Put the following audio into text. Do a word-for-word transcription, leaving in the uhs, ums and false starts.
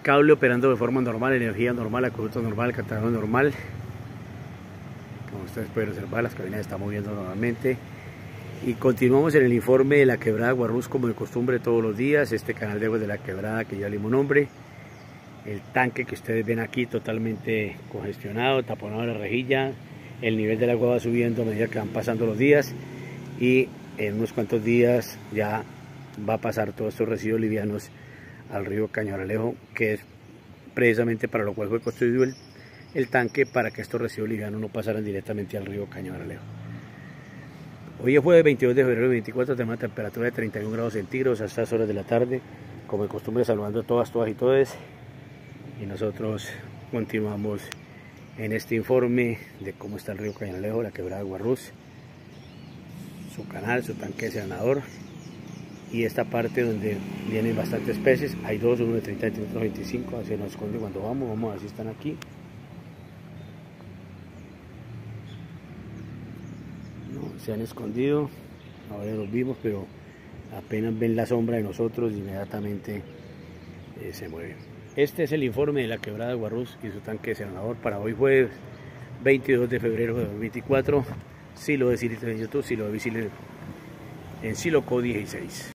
cable operando de forma normal, energía normal, acueducto normal, catador normal. Como ustedes pueden observar, las cabinas están moviendo normalmente. Y continuamos en el informe de la quebrada Guarrús, como de costumbre todos los días. Este canal de aguas de la quebrada que ya le dimos nombre. El tanque que ustedes ven aquí totalmente congestionado, taponado de la rejilla. El nivel del agua va subiendo a medida que van pasando los días. Y en unos cuantos días ya va a pasar todos estos residuos livianos al río Cañamaralejo, que es precisamente para lo cual fue construido el, el tanque, para que estos residuos livianos no pasaran directamente al río Cañamaralejo. Hoy es jueves veintidós de febrero de veinticuatro, tenemos una temperatura de treinta y un grados centígrados a estas horas de la tarde, como de costumbre saludando a todas, todas y todos, y nosotros continuamos en este informe de cómo está el río Cañamaralejo, la quebrada Guarrús, su canal, su tanque desalenador, y esta parte donde vienen bastantes peces. Hay dos, uno de treinta y otro de veinticinco, se nos esconde cuando vamos, vamos a ver si están aquí. No, se han escondido, ahora los vimos, pero apenas ven la sombra de nosotros, inmediatamente eh, se mueven. Este es el informe de la quebrada Guarrús y su tanque desalenador para hoy jueves veintidós de febrero de dos mil veinticuatro. Silo de Silo en YouTube, Silo de Visile en Silocode dieciséis.